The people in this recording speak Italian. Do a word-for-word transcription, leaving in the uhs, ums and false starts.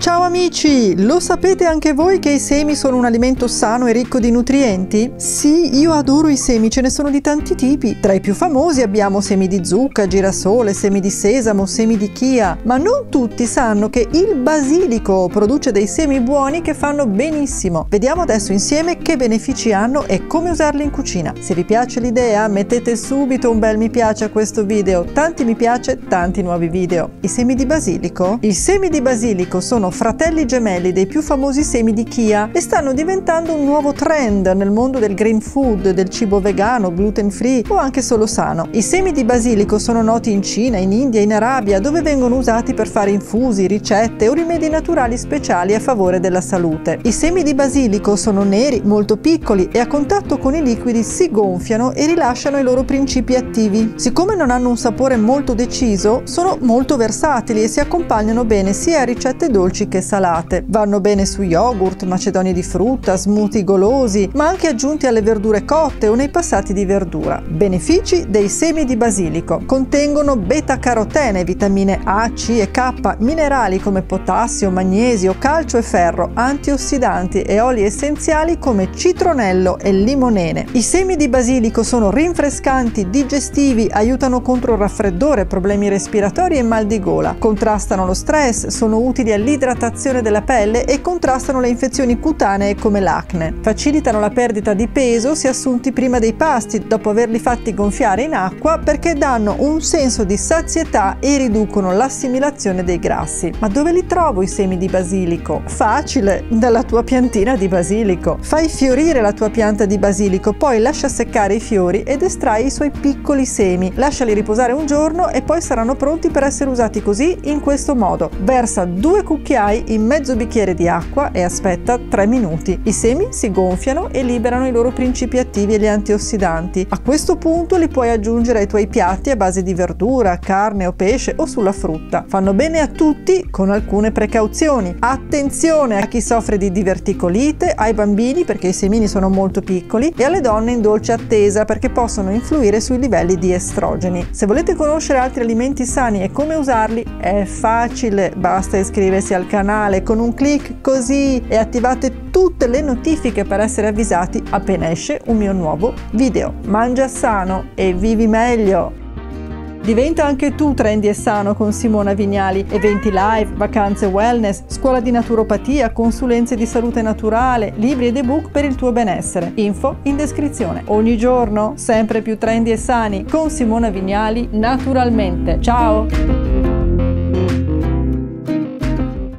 Ciao amici! Lo sapete anche voi che i semi sono un alimento sano e ricco di nutrienti? Sì, io adoro i semi, ce ne sono di tanti tipi. Tra i più famosi abbiamo semi di zucca, girasole, semi di sesamo, semi di chia, ma non tutti sanno che il basilico produce dei semi buoni che fanno benissimo. Vediamo adesso insieme che benefici hanno e come usarli in cucina. Se vi piace l'idea, mettete subito un bel mi piace a questo video. Tanti mi piace, tanti nuovi video. I semi di basilico? I semi di basilico sono fratelli gemelli dei più famosi semi di chia e stanno diventando un nuovo trend nel mondo del green food, del cibo vegano, gluten free o anche solo sano. I semi di basilico sono noti in Cina, in India, in Arabia, dove vengono usati per fare infusi, ricette o rimedi naturali speciali a favore della salute. I semi di basilico sono neri, molto piccoli e a contatto con i liquidi si gonfiano e rilasciano i loro principi attivi. Siccome non hanno un sapore molto deciso, sono molto versatili e si accompagnano bene sia a ricette dolci che salate. Vanno bene su yogurt, macedonie di frutta, smoothie golosi, ma anche aggiunti alle verdure cotte o nei passati di verdura. Benefici dei semi di basilico: contengono beta-carotene, vitamine A, C e K, minerali come potassio, magnesio, calcio e ferro, antiossidanti e oli essenziali come citronello e limonene. I semi di basilico sono rinfrescanti, digestivi, aiutano contro il raffreddore, problemi respiratori e mal di gola, contrastano lo stress, sono utili all'idratazione della pelle e contrastano le infezioni cutanee come l'acne. Facilitano la perdita di peso se assunti prima dei pasti, dopo averli fatti gonfiare in acqua, perché danno un senso di sazietà e riducono l'assimilazione dei grassi. Ma dove li trovo i semi di basilico? Facile, dalla tua piantina di basilico. Fai fiorire la tua pianta di basilico, poi lascia seccare i fiori ed estrai i suoi piccoli semi. Lasciali riposare un giorno e poi saranno pronti per essere usati così, in questo modo. Versa due cucchiai in mezzo bicchiere di acqua e aspetta tre minuti. I semi si gonfiano e liberano i loro principi attivi e gli antiossidanti. A questo punto li puoi aggiungere ai tuoi piatti a base di verdura, carne o pesce o sulla frutta. Fanno bene a tutti con alcune precauzioni. Attenzione a chi soffre di diverticolite, ai bambini perché i semini sono molto piccoli e alle donne in dolce attesa perché possono influire sui livelli di estrogeni. Se volete conoscere altri alimenti sani e come usarli, è facile, basta iscriversi al canale con un clic così e attivate tutte le notifiche per essere avvisati appena esce un mio nuovo video. Mangia sano e vivi meglio! Diventa anche tu trendy e sano con Simona Vignali. Eventi live, vacanze wellness, scuola di naturopatia, consulenze di salute naturale, libri ed ebook per il tuo benessere. Info in descrizione. Ogni giorno sempre più trendy e sani con Simona Vignali naturalmente. Ciao!